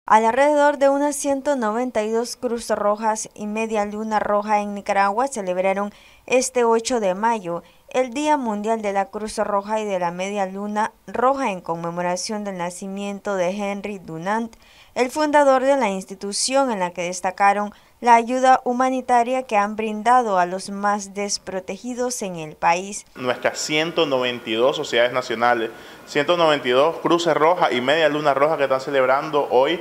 Alrededor de unas 192 Cruz Rojas y Media Luna Roja en Nicaragua celebraron este 8 de mayo el Día Mundial de la Cruz Roja y de la Media Luna Roja en conmemoración del nacimiento de Henry Dunant, el fundador de la institución, en la que destacaron la ayuda humanitaria que han brindado a los más desprotegidos en el país. Nuestras 192 sociedades nacionales, 192 Cruces Rojas y Media Luna Roja que están celebrando hoy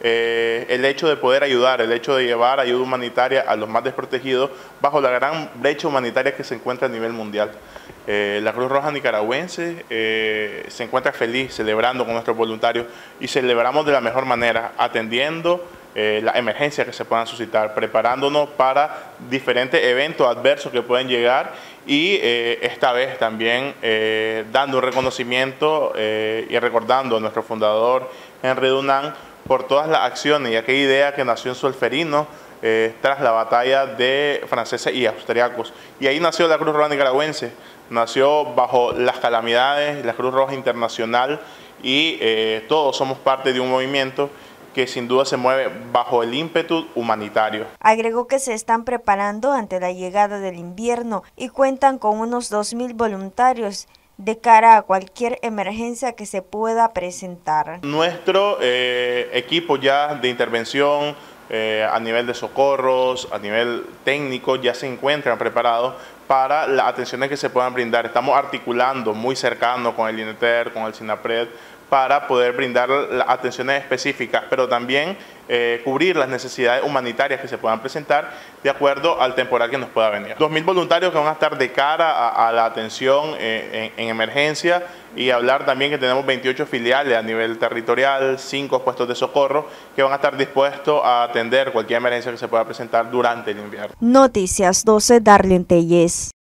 el hecho de poder ayudar, el hecho de llevar ayuda humanitaria a los más desprotegidos bajo la gran brecha humanitaria que se encuentra a nivel mundial. La Cruz Roja nicaragüense se encuentra feliz celebrando con nuestros voluntarios y celebramos de la mejor manera, atendiendo las emergencias que se puedan suscitar, preparándonos para diferentes eventos adversos que pueden llegar y esta vez también dando un reconocimiento y recordando a nuestro fundador Henry Dunant por todas las acciones y aquella idea que nació en Solferino tras la batalla de franceses y austriacos. Y ahí nació la Cruz Roja nicaragüense, nació bajo las calamidades, la Cruz Roja Internacional y todos somos parte de un movimiento que sin duda se mueve bajo el ímpetu humanitario. Agregó que se están preparando ante la llegada del invierno y cuentan con unos 2.000 voluntarios de cara a cualquier emergencia que se pueda presentar. Nuestro equipo ya de intervención a nivel de socorros, a nivel técnico, ya se encuentran preparados para las atenciones que se puedan brindar. Estamos articulando muy cercano con el INETER, con el SINAPRED, para poder brindar las atenciones específicas, pero también cubrir las necesidades humanitarias que se puedan presentar de acuerdo al temporal que nos pueda venir. 2.000 voluntarios que van a estar de cara a la atención en emergencia, y hablar también que tenemos 28 filiales a nivel territorial, 5 puestos de socorro que van a estar dispuestos a atender cualquier emergencia que se pueda presentar durante el invierno. Noticias 12, Darlene Tellez.